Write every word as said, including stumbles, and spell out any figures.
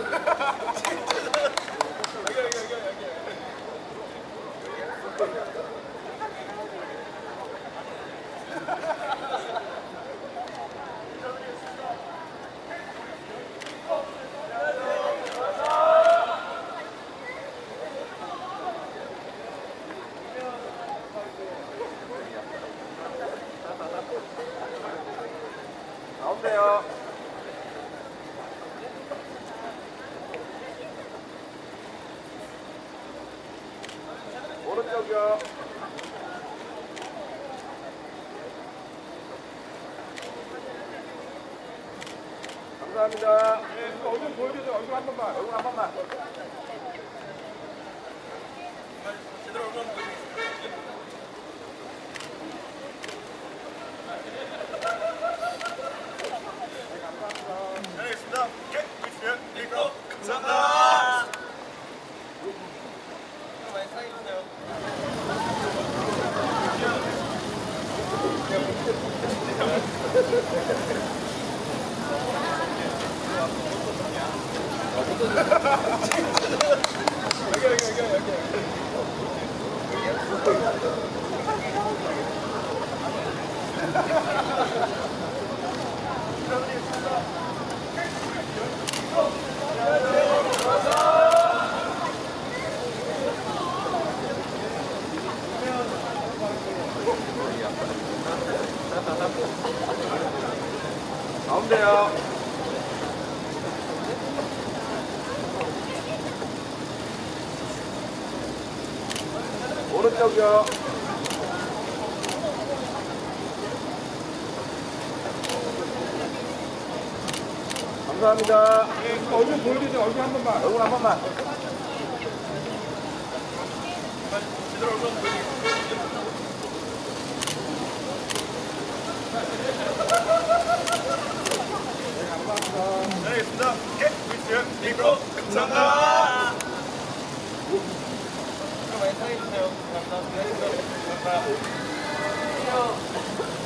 가운데요. 오른쪽이요. 감사합니다. 네, 얼굴 보여주세요. 얼굴 한 번만. 얼굴 한 번만. 제대로 얼굴 한번 보여주세요. 알겠습니다. 오케이. 보여주세요. 이거 감사합니다. 많이 사랑해주세요. 여기 여기 여기 여기. 가운데요. 오른쪽이요. 감사합니다. 네, 얼굴 보여주세요. 얼굴 한 번만. 얼굴 한 번만. 제대로 얼굴 한번 보여주세요. 네, 알겠습니다. 오케이. 보여주세요. 이거 감사합니다. 많이 사랑해주세요. 감사합니다. 감사합니다.